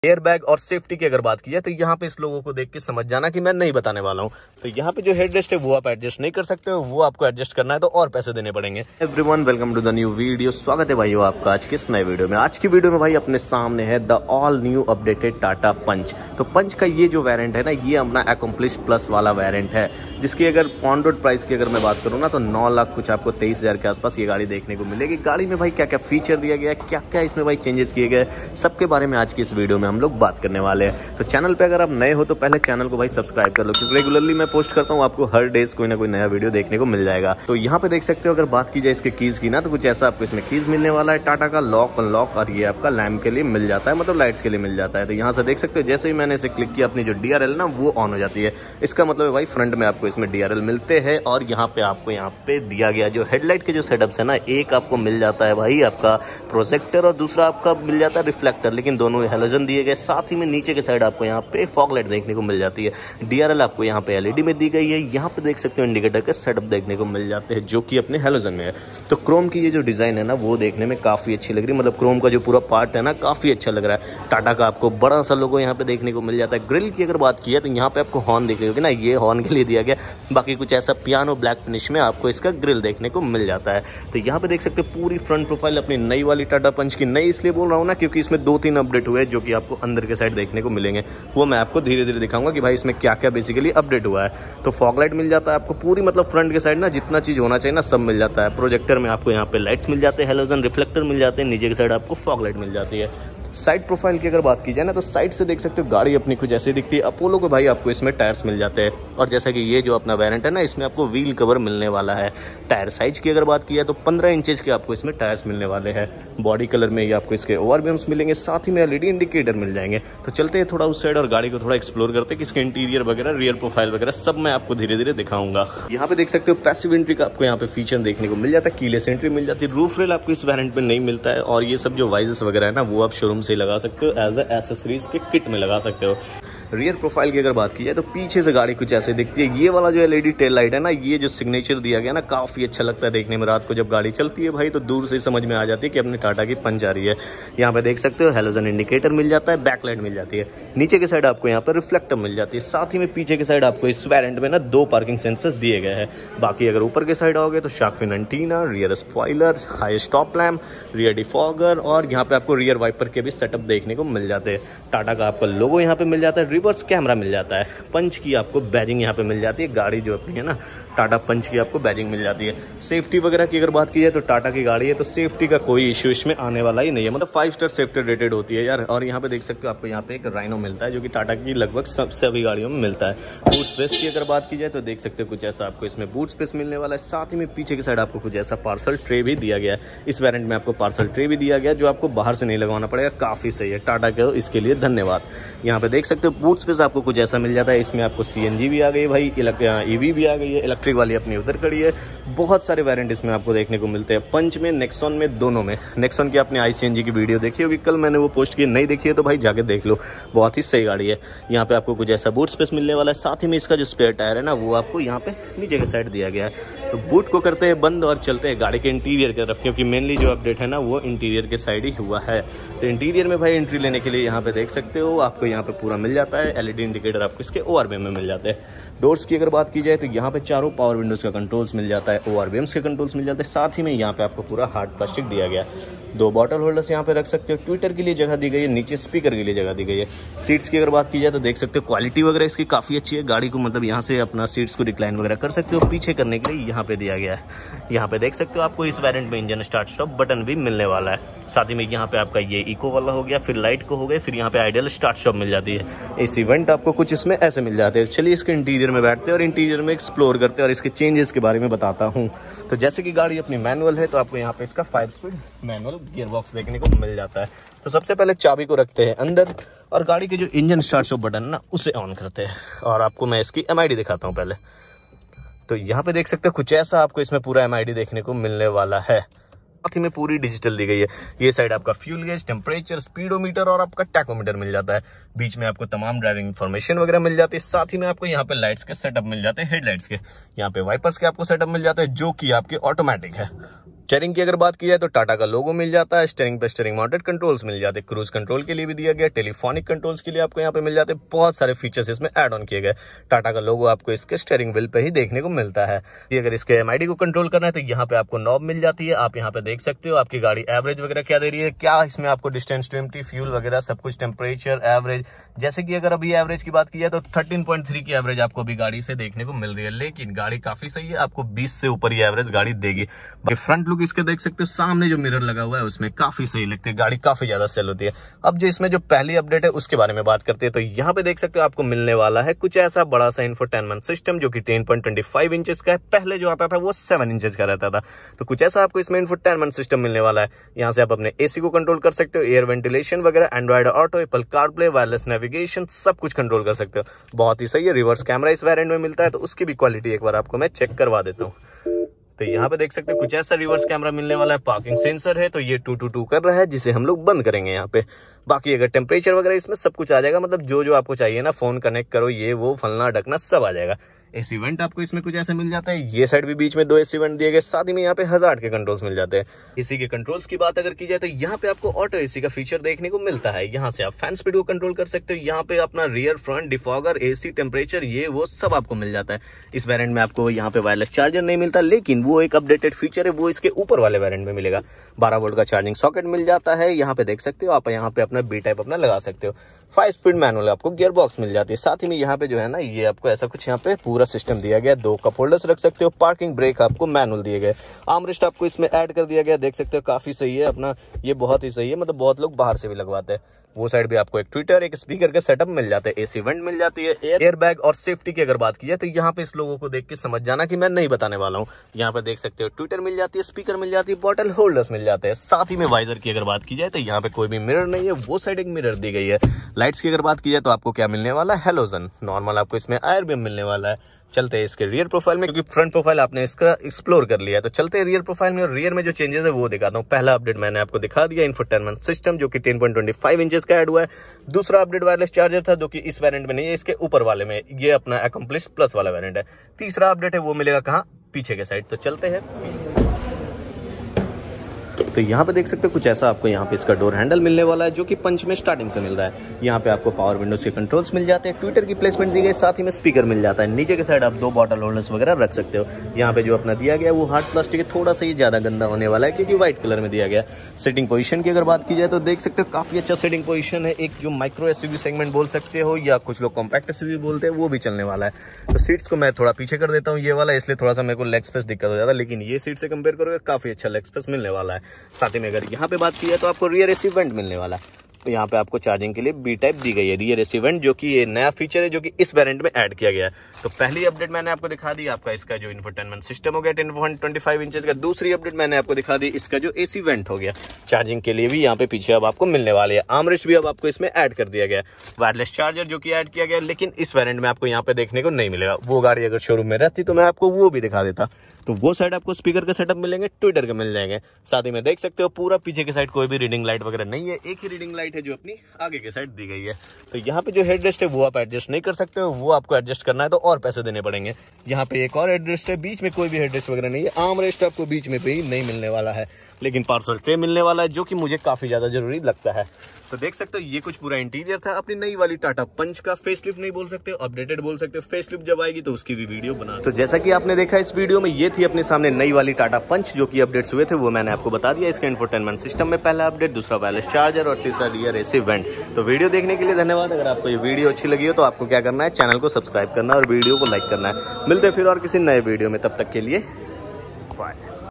Air bag और safety की अगर बात की जाए तो यहाँ पे इस लोगों को देख के समझ जाना कि मैं नहीं बताने वाला हूँ। तो यहाँ पे जो हेडरेस्ट है वो आप एडजस्ट नहीं कर सकते हो, वो आपको एडजस्ट करना है तो और पैसे देने पड़ेंगे। Everyone welcome to the new video. स्वागत है भाइयों आपका आज के इस नए वीडियो में। आज की वीडियो में भाई अपने सामने है the all new updated Tata Punch. तो पंच का ये जो वेरिएंट है ना, ये अपना अकम्प्लिश प्लस वाला वेरिएंट है, जिसकी अगर ऑन रोड प्राइस की अगर मैं बात करूँ ना तो 9 लाख कुछ आपको 23,000 के आसपास ये गाड़ी देखने को मिलेगी। गाड़ी में भाई क्या क्या फीचर दिया गया है, क्या क्या इसमें भाई चेंजेस किए गए, सबके बारे में आज की इस वीडियो में हम लोग बात करने वाले हैं। तो चैनल पे अगर आप नए हो तो पहले चैनल को भाई सब्सक्राइब कर लो, क्योंकि रेगुलरली मैं पोस्ट करता हूँ, आपको हर डेज कोई ना कोई नया वीडियो देखने को मिल जाएगा। तो यहाँ पे देख सकते हो अगर बात की जाए इसके कीज की ना, तो कुछ ऐसा आपको इसमें कीज मिलने वाला है टाटा का, लॉक अनलॉक, और ये आपका लैम्प के लिए मिल जाता है, मतलब लाइट्स के लिए मिल जाता है। तो यहाँ से देख सकते हो जैसे ही मैंने इसे क्लिक किया अपनी जो DRL ना वो ऑन हो जाती है। इसका मतलब है भाई फ्रंट में आपको इसमें DRL मिलते हैं, और यहाँ पे आपको यहाँ पे दिया गया जो हेडलाइट के जो सेटअप्स है ना, एक आपको मिल जाता है भाई आपका प्रोजेक्टर और दूसरा आपका मिल जाता है रिफ्लेक्टर, लेकिन दोनों हेलोजन दिए गए। साथ ही में नीचे के साइड आपको यहाँ पे फॉग लाइट देखने को मिल जाती है। DRL आपको यहाँ पे LED में दी गई है। यहाँ पे देख सकते हो इंडिकेटर के सेटअप देखने को मिल जाते हैं जो कि अपने हेलोजन में है। तो क्रोम की ये जो डिजाइन है ना वो देखने में काफी अच्छी लग रही है, मतलब क्रोम का जो पूरा पार्ट है ना काफी अच्छा लग रहा है। टाटा का आपको बड़ा सा लोगो यहाँ पे देखने को मिल जाता है। ग्रिल की अगर बात की है तो यहाँ पे आपको हॉर्न देखने होगी ना, ये हॉर्न के लिए दिया गया, बाकी कुछ ऐसा पियानो ब्लैक फिनिश में आपको इसका ग्रिल देखने को मिल जाता है। तो यहाँ पे देख सकते हो पूरी फ्रंट प्रोफाइल अपनी नई वाली टाटा पंच की। नई इसलिए बोल रहा हूँ ना क्योंकि इसमें 2-3 अपडेट हुए जो कि आपको अंदर के साइड देखने को मिलेंगे, वो मैं आपको धीरे धीरे दिखाऊंगा कि भाई इसमें क्या क्या बेसिकली अपडेट हुआ है। तो फॉग लाइट मिल जाता है आपको पूरी, मतलब फ्रंट के साइड ना जितना चीज होना चाहिए ना सब मिल जाता है। प्रोजेक्टर में आपको यहाँ पे लाइट्स मिल जाते हैं, हेलोजन रिफ्लेक्टर मिल जाते हैं, नीचे की साइड आपको फॉग लाइट मिल जाती है। साइड प्रोफाइल की अगर बात की जाए ना तो साइड से देख सकते हो गाड़ी अपनी कुछ ऐसी दिखती है। अपोलो को भाई आपको इसमें टायर्स मिल जाते हैं, और जैसा कि ये जो अपना वेरिएंट है ना इसमें आपको व्हील कवर मिलने वाला है। टायर साइज की अगर बात की जाए तो 15 इंचेस के आपको इसमें टायर्स मिलने वाले हैं। बॉडी कलर में ये आपको इसके ओवरबीम्स मिलेंगे, साथ ही में LED इंडिकेटर मिल जाएंगे। तो चलते हैं थोड़ा उस साइड और गाड़ी को थोड़ा एक्सप्लोर करते हैं कि इसके इंटीरियर वगैरह, रियर प्रोफाइल वगैरह सब मैं आपको धीरे धीरे दिखाऊंगा। यहाँ पे देख सकते हो पैसिव एंट्री का आपको यहाँ पे फीचर देखने को मिल जाता है, कीलेस एंट्री मिल जाती है। रूफ रेल आपको इस वेरिएंट में नहीं मिलता है, और ये सब जो वाइजेस वगैरह है ना वो आप शोरूम से लगा सकते हो, एज एसेसरीज के किट में लगा सकते हो। रियर प्रोफाइल की अगर बात की जाए तो पीछे से गाड़ी कुछ ऐसे दिखती है। ये वाला जो LED टेल लाइट है ना, ये जो सिग्नेचर दिया गया ना काफी अच्छा लगता है देखने में। रात को जब गाड़ी चलती है भाई तो दूर से समझ में आ जाती है कि अपने टाटा की पंच आ रही है। यहाँ पे देख सकते हो हेलोजन इंडिकेटर मिल जाता है, बैक लाइट मिल जाती है, नीचे के साइड आपको यहाँ पर रिफ्लेक्टर मिल जाती है। साथ ही में पीछे के साइड आपको इस वेरिएंट में ना 2 पार्किंग सेंसर्स दिए गए हैं। बाकी अगर ऊपर के साइड आओगे तो shark fin antenna, rear spoiler, high stop lamp, rear defogger, और यहाँ पे आपको रियर वाइपर के भी सेटअप देखने को मिल जाते हैं। टाटा का आपका लोगो यहाँ पे मिल जाता है, रिवर्स कैमरा मिल जाता है, पंच की आपको बैजिंग यहाँ पे मिल जाती है। गाड़ी जो अपनी है ना टाटा पंच की आपको बैजिंग मिल जाती है। सेफ्टी वगैरह की अगर बात की जाए तो टाटा की गाड़ी है तो सेफ्टी का कोई इश्यू इसमें आने वाला ही नहीं है, मतलब 5 स्टार सेफ्टी रेटेड होती है यार। और यहाँ पे देख सकते हो आपको यहाँ पे एक राइनो मिलता है जो कि टाटा की लगभग सभी गाड़ियों में मिलता है। बूट स्पेस की अगर बात की जाए तो देख सकते हो कुछ ऐसा आपको इसमें बूट स्पेस मिलने वाला है। साथ ही में पीछे की साइड आपको कुछ ऐसा पार्सल ट्रे भी दिया गया है। इस वेरिएंट में आपको पार्सल ट्रे भी दिया गया जो आपको बाहर से नहीं लगवाना पड़ेगा, काफी सही है। टाटा को इसके लिए धन्यवाद। यहाँ पे देख सकते हो बूट स्पेस आपको कुछ ऐसा मिल जाता है। इसमें आपको CNG भी आ गई भाई, EV भी आ गई है, इलेक्ट्रिक वाली अपनी उधर खड़ी है। बहुत सारे वेरिएंट इसमें आपको देखने को मिलते हैं, पंच में, नेक्सॉन में, दोनों में। नेक्सॉन की आपने ICNG की वीडियो देखी होगी, कल मैंने वो पोस्ट की, नहीं देखी है तो भाई जाके देख लो, बहुत ही सही गाड़ी है। यहाँ पे आपको कुछ ऐसा बूट स्पेस मिलने वाला है। साथ ही में इसका जो स्पेयर टायर है ना वो आपको यहाँ पे नीचे के साइड दिया गया है। तो बूट को करते हैं बंद और चलते हैं गाड़ी के इंटीरियर की तरफ, क्योंकि मेनली जो अपडेट है ना वो इंटीरियर के साइड ही हुआ है। तो इंटीरियर में भाई एंट्री लेने के लिए यहाँ पे देख सकते हो आपको यहाँ पे पूरा मिल जाता है। LED इंडिकेटर आपको इसके ORBM में मिल जाते हैं। डोर्स की अगर बात की जाए तो यहाँ पे चारों पावर विंडोज का कंट्रोल्स मिल जाता है, ORBMs के कंट्रोल्स मिल जाते हैं। साथ ही में यहाँ पे आपको पूरा हार्ड प्लास्टिक दिया गया। 2 बॉटल होल्डर्स यहाँ पे रख सकते हो, ट्विटर के लिए जगह दी गई है, नीचे स्पीकर के लिए जगह दी गई है। सीट्स की अगर बात की जाए तो देख सकते हो क्वालिटी वगैरह इसकी काफी अच्छी है। गाड़ी को मतलब यहाँ से अपना सीट्स को रिक्लाइन वगैरह कर सकते हो, पीछे करने के लिए यहाँ पे दिया गया है। यहाँ पे देख सकते हो आपको इस वेरिएंट में इंजन स्टार्ट स्टॉप बटन भी मिलने वाला है। साथ ही में यहाँ पे आपका ये इको वाला हो गया, फिर लाइट को हो गए, फिर यहाँ पे आइडियल स्टार्ट स्टॉप मिल जाती है। इस इवेंट आपको कुछ इसमें ऐसे मिल जाते हैं। चलिए इसके इंटीरियर में बैठते हैं और इंटीरियर में एक्सप्लोर करते हैं और इसके चेंजेस के बारे में बताता हूँ। तो जैसे कि गाड़ी अपनी मैनुअल है तो आपको यहाँ पे इसका 5 स्पीड मैनुअल गियर बॉक्स देखने को मिल जाता है। तो सबसे पहले चाबी को रखते हैं अंदर और गाड़ी के जो इंजन स्टार्ट स्टॉप बटन ना उसे ऑन करते हैं, और आपको मैं इसकी MID दिखाता हूँ पहले। तो यहाँ पे देख सकते हो कुछ ऐसा आपको इसमें पूरा MID देखने को मिलने वाला है। साथ ही में पूरी डिजिटल दी गई है। ये साइड आपका फ्यूल गेज, टेम्परेचर, स्पीडोमीटर और आपका टैकोमीटर मिल जाता है। बीच में आपको तमाम ड्राइविंग इंफॉर्मेशन वगैरह मिल जाती है। साथ ही में आपको यहाँ पे लाइट्स के सेटअप मिल जाते हैं, हेडलाइट्स के। यहाँ पे वाइपर्स के आपको सेटअप मिल जाते हैं जो कि आपके ऑटोमेटिक है। स्टीयरिंग की अगर बात की जाए तो टाटा का लोगो मिल जाता है, स्टीयरिंग पे स्टीयरिंग माउंटेड कंट्रोल्स मिल जाते हैं, क्रूज कंट्रोल के लिए भी दिया गया, टेलीफोनिक कंट्रोल्स के लिए आपको यहाँ पे मिल जाते हैं, बहुत सारे फीचर्स इसमें ऐड ऑन किए गए। टाटा का लोगो आपको इसके स्टीयरिंग व्हील पे ही देखने को मिलता है। अगर इसके एमआईडी को कंट्रोल करना है तो यहाँ पे आपको नॉब मिल जाती है, आप यहाँ पे देख सकते हो आपकी गाड़ी एवरेज वगैरह क्या दे रही है, क्या इसमें आपको डिस्टेंस टू एम्प्टी, फ्यूल वगैरह सब कुछ, टेम्परेचर, एवरेज। जैसे कि अगर अभी एवरेज की बात की जाए तो 13.3 की एवरेज आपको अभी गाड़ी से देखने को मिल रही है, लेकिन गाड़ी काफी सही है, आपको 20 से ऊपर ही एवरेज गाड़ी देगी। फ्रंट लुक इसके देख सकते हो, सामने जो मिरर लगा हुआ है उसमें काफी सही लगती है, गाड़ी काफी ज्यादा सेल होती है। अब जो इसमें जो पहली अपडेट है उसके बारे में बात करते हैं, तो यहाँ पे देख सकते हो आपको मिलने वाला है कुछ ऐसा बड़ा सा इंफोटेनमेंट सिस्टम जो कि 10.25 इंचेस का है। पहले जो आता था वो 7 इंचेस का रहता था, तो कुछ ऐसा आपको इसमें इंफोटेनमेंट सिस्टम मिलने वाला है। यहाँ से आप अपने एसी को कंट्रोल कर सकते हो, एयर वेंटिलेशन वगैरह, Android auto, Apple CarPlay, wireless navigation सब कुछ कंट्रोल कर सकते हो। बहुत ही सही है। रिवर्स कैमरा इस वेरिएंट में मिलता है, तो उसकी भी क्वालिटी एक बार आपको मैं चेक करवा देता हूँ। तो यहाँ पे देख सकते हो कुछ ऐसा रिवर्स कैमरा मिलने वाला है। पार्किंग सेंसर है, तो ये 222 कर रहा है, जिसे हम लोग बंद करेंगे यहाँ पे। बाकी अगर टेम्परेचर वगैरह इसमें सब कुछ आ जाएगा, मतलब जो आपको चाहिए ना, फोन कनेक्ट करो, ये वो फलना ढकना सब आ जाएगा। एसी वेंट आपको इसमें कुछ ऐसे मिल जाता है, ये साइड भी बीच में 2 एसी वेंट दिए गए, साथ ही में यहाँ पे हजार्ड के कंट्रोल्स मिल जाते हैं। एसी के कंट्रोल्स की बात अगर की जाए तो यहाँ पे आपको ऑटो एसी का फीचर देखने को मिलता है। यहाँ से आप फैन स्पीड को कंट्रोल कर सकते हो, यहाँ पे अपना rear, front, defogger, AC, temperature, ये वो सब आपको मिल जाता है। इस वेरिएंट में आपको यहाँ पे वायरलेस चार्जर नहीं मिलता, लेकिन वो एक अपडेटेड फीचर है, वो इसके ऊपर वाले वेरिएंट में मिलेगा। 12 वोल्ट का चार्जिंग सॉकेट मिल जाता है। यहाँ पे देख सकते हो आप, यहाँ पे अपना बी टाइप अपना लगा सकते हो। 5 स्पीड मैनुअल आपको गियर बॉक्स मिल जाती है। साथ ही में यहाँ पे जो है ना, ये आपको ऐसा कुछ यहाँ पे पूरा सिस्टम दिया गया, 2 कप होल्डर्स रख सकते हो। पार्किंग ब्रेक आपको मैनुअल दिए गए, आर्मरेस्ट आपको इसमें ऐड कर दिया गया, देख सकते हो काफी सही है अपना, ये बहुत ही सही है, मतलब बहुत लोग बाहर से भी लगवाते हैं। वो साइड भी आपको एक ट्विटर, एक स्पीकर का सेटअप मिल जाता है, एसी वेंट मिल जाती है। एयर बैग और सेफ्टी की अगर बात की जाए तो यहाँ पे इस लोगों को देख के समझ जाना कि मैं नहीं बताने वाला हूँ। यहाँ पे देख सकते हो ट्विटर मिल जाती है, स्पीकर मिल जाती है, बॉटल होल्डर्स मिल जाते हैं। साथ ही में वाइजर की अगर बात की जाए तो यहाँ पे कोई भी मिरर नहीं है, वो साइड एक मिरर दी गई है। लाइट्स की अगर बात की जाए तो आपको क्या मिलने वाला है, हेलोजन नॉर्मल आपको इसमें आयर बीम मिलने वाला है। चलते हैं इसके रियर प्रोफाइल में, क्योंकि फ्रंट प्रोफाइल आपने इसका एक्सप्लोर कर लिया है, तो चलते हैं रियर प्रोफाइल में। और रियर में जो चेंजेस है वो दिखाता हूँ। पहला अपडेट मैंने आपको दिखा दिया, इंफोटेनमेंट सिस्टम जो कि 10.25 इंचेस का ऐड हुआ है। दूसरा अपडेट वायरलेस चार्जर था, जो कि इस वेरिएंट में नहीं है, इसके ऊपर वाले में, ये अपना अकम्प्लिश प्लस वाला वेरिएंट है। तीसरा अपडेट है वो मिलेगा कहाँ, पीछे के साइड। तो चलते हैं। तो यहाँ पे देख सकते हो कुछ ऐसा आपको यहाँ पे इसका डोर हैंडल मिलने वाला है, जो कि पंच में स्टार्टिंग से मिल रहा है। यहाँ पे आपको पावर विंडोज के कंट्रोल्स मिल जाते हैं, ट्विटर की प्लेसमेंट दी गई, साथ ही में स्पीकर मिल जाता है। नीचे के साइड आप 2 बॉटल होल्डर्स वगैरह रख सकते हो। यहाँ पे जो अपना दिया गया वो हार्ड प्लास्टिक है, थोड़ा सा ये ज्यादा गंदा होने वाला है क्योंकि व्हाइट कलर में दिया गया। सेटिंग पोजीशन की अगर बात की जाए तो देख सकते हो काफी अच्छा सेटिंग पोजीशन है। एक जो माइक्रो एसयूवी सेगमेंट बोल सकते हो, या कुछ लोग कॉम्पैक्ट एसयूवी बोलते हैं, वो भी चलने वाला है। तो सीट्स को मैं थोड़ा पीछे कर देता हूँ ये वाला, इसलिए थोड़ा सा मेरे को लेग स्पेस दिक्कत हो जाता है, लेकिन ये सीट से कंपेयर करोगे काफी अच्छा लेग स्पेस मिलने वाला है। साथ ही में अगर यहाँ पे बात की है तो आपको रियर एसी वेंट मिलने वाला है। तो यहाँ पे आपको चार्जिंग के लिए बी टाइप दी गई है, रियर एसी वेंट, जो कि ये नया फीचर है जो कि इस वेरिएंट में ऐड किया गया है। तो पहली अपडेट मैंने आपको दिखा दी, आपका इसका जो इंफोटेनमेंट सिस्टम हो गया 10.25 इंचेस का। दूसरी अपडेट मैंने आपको दिखा दी, इसका जो एसी वेंट हो गया। चार्जिंग के लिए भी यहाँ पे पीछे अब आपको मिलने वाली है। आर्मरेस्ट भी अब आपको इसमें ऐड कर दिया गया। वायरलेस चार्जर जो कि ऐड किया गया, लेकिन इस वेरिएंट में आपको यहाँ पे देखने को नहीं मिलेगा। वो गाड़ी अगर शोरूम में रहती तो मैं आपको वो भी दिखा देता। तो वो साइड आपको स्पीकर के सेटअप मिलेंगे, ट्विटर के मिल जाएंगे। साथ ही में देख सकते हो पूरा पीछे की साइड कोई भी रीडिंग लाइट वगैरह नहीं है, एक ही रीडिंग लाइट है जो अपनी आगे की साइड दी गई है। तो यहाँ पे जो हेडरेस्ट है वो आप एडजस्ट नहीं कर सकते हो, वो आपको एडजस्ट करना है तो और पैसे देने पड़ेंगे। यहाँ पे एक और हेडरेस्ट है, बीच में कोई भी हेडरेस्ट वगैरह नहीं है। आर्मरेस्ट आपको बीच में भी नहीं मिलने वाला है, लेकिन पार्सल ट्रे मिलने वाला है, जो कि मुझे काफी ज्यादा जरूरी लगता है। तो देख सकते हो ये कुछ पूरा इंटीरियर था अपनी नई वाली टाटा पंच का। फेसलिफ्ट नहीं बोल सकते, अपडेटेड बोल सकते हो। फेसलिफ्ट जब आएगी तो उसकी भी वीडियो बना। तो जैसा कि आपने देखा इस वीडियो में, ये थी अपने सामने नई वाली टाटा पंच, जो कि अपडेट्स हुए थे वो मैंने आपको बता दिया। इसका इंफोटेनमेंट सिस्टम में पहला अपडेट, दूसरा वायरलेस चार्जर और तीसरा रियर एसी वेंट। तो वीडियो देखने के लिए धन्यवाद। अगर आपको ये वीडियो अच्छी लगी हो तो आपको क्या करना है, चैनल को सब्सक्राइब करना और वीडियो को लाइक करना है। मिलते हैं फिर और किसी नए वीडियो में, तब तक के लिए बाय।